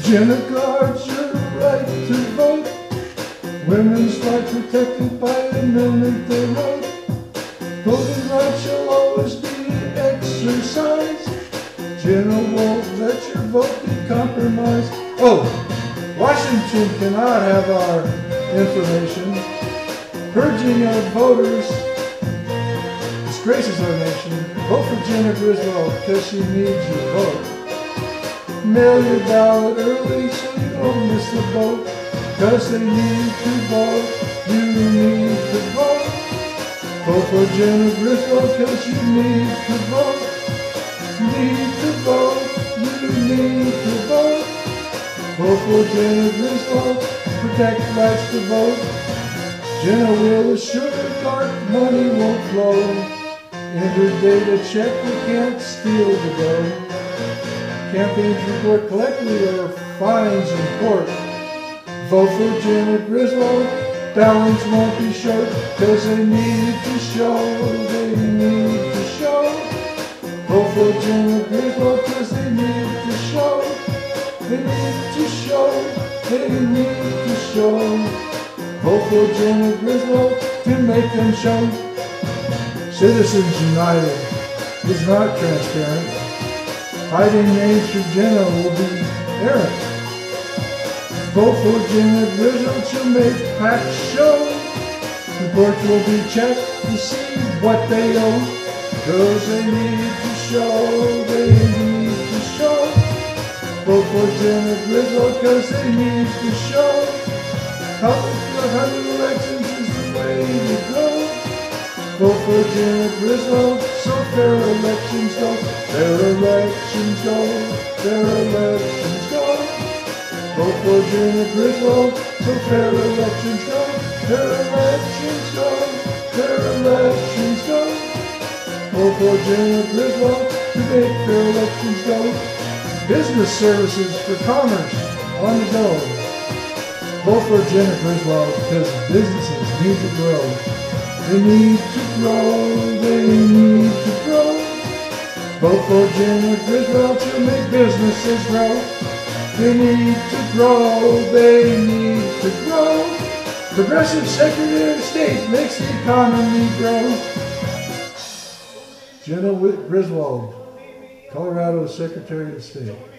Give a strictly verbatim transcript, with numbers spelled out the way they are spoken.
Jenna guards your right to vote. Women's rights protected by the amendment they wrote. Voting rights shall always be exercised. Jenna won't let your vote be compromised. Oh, Washington cannot have our information. Purging of voters disgraces our nation. Vote for Jenna Griswold because she needs your vote. Mail your ballot early so you don't miss the boat. Because they need to vote, you need to vote. Vote for Jenna Griswold because you need to vote. Need to vote, you need to vote. Vote for Jenna Griswold, protect rights to vote. Jenna will assure dark money won't flow. Enter data check, we can't steal the dough. Campaigns report correctly or fines in court. Vote for Jenna Griswold, balance won't be short, cause they need to show, they need to show. Vote for Jenna Griswold, cause they need to show, they need to show, they need to show. Vote for Jenna Griswold to make them show. Citizens United is not transparent. Hiding names for Jenna will be errant. Vote for Jenna Griswold, she'll make facts show. Reports will be checked to see what they owe. Cause they need to show, they need to show. Vote for Jenna Griswold cause they need to show. Public one hundred elections is the way to go. Vote for Jenna Griswold so fair elections go. Fair elections go, fair elections go. Vote for Jenna Griswold so fair elections go. Fair elections go, fair elections go. Vote for Jenna Griswold to make fair elections go. Business services for commerce on the go. Vote for Jenna Griswold because businesses need to grow. They need to grow, they need to grow. Vote for Jenna Griswold, she'll make businesses grow. They need to grow, they need to grow. Progressive Secretary of State makes the economy grow. Jenna Griswold, Colorado Secretary of State.